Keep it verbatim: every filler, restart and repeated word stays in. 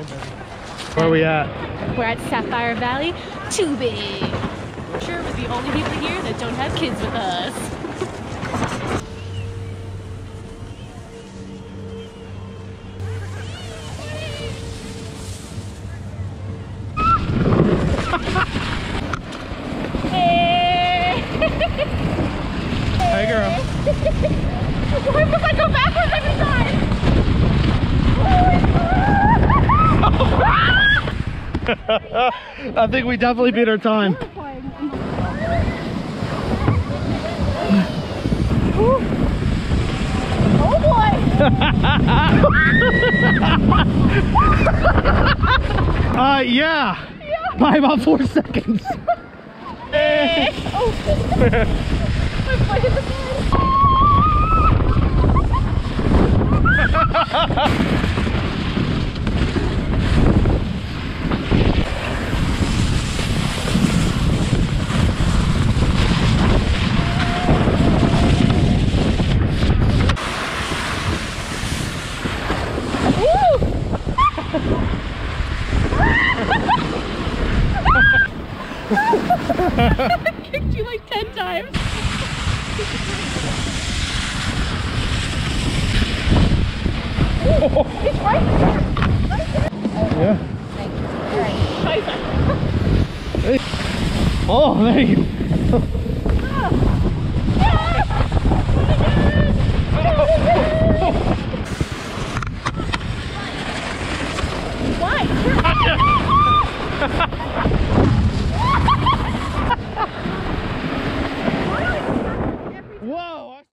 Where are we at? We're at Sapphire Valley tubing. Sure, we're the only people here that don't have kids with us. Hey girl. Why must I go backwards every time? I think we definitely beat our time. Oh boy! uh, yeah. yeah. By about four seconds. Oh. My foot hit the side. I kicked you like ten times. Ooh, it's right there. Right there. Yeah. Thank you. All right. Oh, there you go.